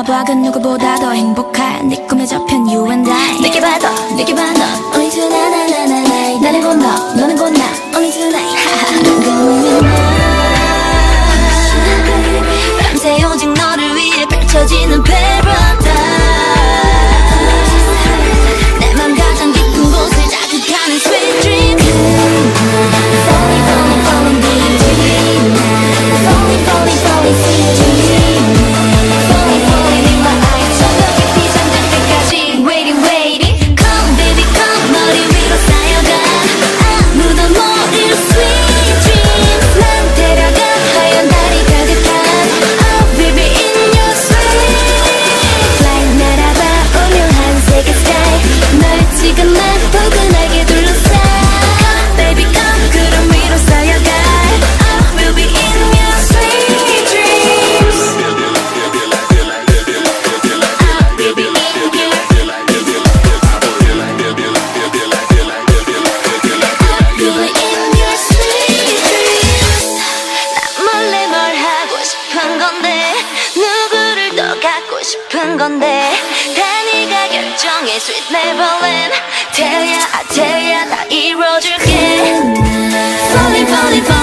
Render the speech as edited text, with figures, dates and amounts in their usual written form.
봐 그 누구보다 더 행복한 네 꿈에 접힌 you and I. 느껴봐 너 Only tonight 나는 곧 너 너는 곧 나 Only tonight 밤새 오직 너를 위해 펼쳐지는 paradise. 내 맘 가장 깊은 곳을 자극하는 sweet dream. Falling deep Falling sweet dream. Falling in my eyes 저 깊이 잠들 때까지 Waiting Come baby come 머리 위로 쌓여가 아무도 모르는 sweet dreams. 난 데려가 하얀 달이 가득한 Oh baby in your sweet flight. 날아봐 오묘한 세계 sky 널 지금만 포근하게 둘러싸 Come baby come 구름 위로 쌓여가 Oh we'll be in your sweet dreams. Oh we'll be in your 몰래 뭘 하고 싶은 건데 누구를 더 갖고 싶은 건데 다 네가 결정해 Sweet Neverland. Tell ya 다 이뤄줄게. Falling